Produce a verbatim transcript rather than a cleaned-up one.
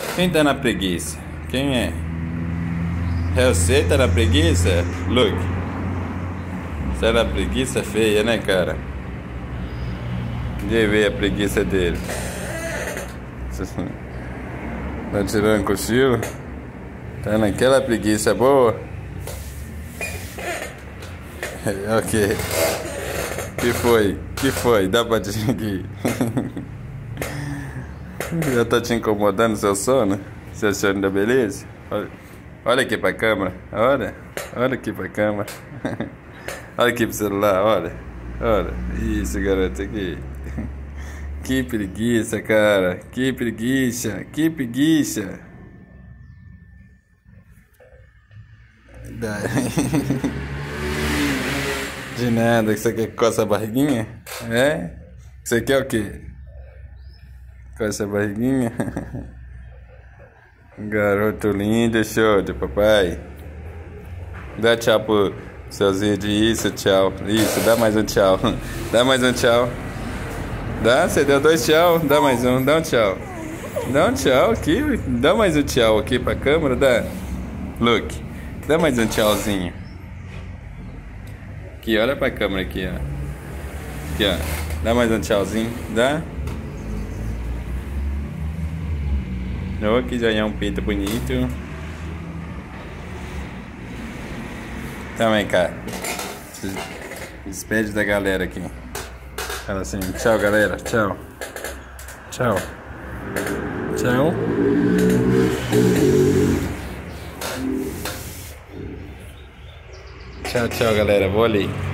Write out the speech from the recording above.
Quem tá na preguiça? Quem é? É você tá na preguiça? Luke. Você tá na preguiça feia, né, cara? Onde veio a preguiça dele? Tá tirando cochilo? Tá naquela preguiça boa? Ok. Que foi? Que foi? Dá pra distinguir? Já tá te incomodando seu sono? Seu sono da beleza? Olha, olha aqui pra câmera. Olha. Olha aqui pra câmera. Olha aqui pro celular, olha. Olha. Isso, garoto, aqui. Que preguiça, cara. Que preguiça. Que preguiça. De nada, que você quer coçar a barriguinha? É? Você quer o quê? Coça a barriguinha? Garoto lindo, show de papai. Dá tchau pro seus vídeos. Isso, tchau. Isso, dá mais um tchau. Dá mais um tchau. Dá? Você deu dois tchau? Dá mais um, dá um tchau. Dá um tchau aqui. Dá mais um tchau aqui pra câmera, dá? Luke, dá mais um tchauzinho. Aqui, olha pra câmera aqui, ó. Aqui, ó. Dá mais um tchauzinho, dá? Oh, aqui já é um peito bonito. Também, cara. Despede da galera aqui. Fala assim, tchau, galera. Tchau. Tchau. Tchau. Tchau, tchau, galera. Vou ali.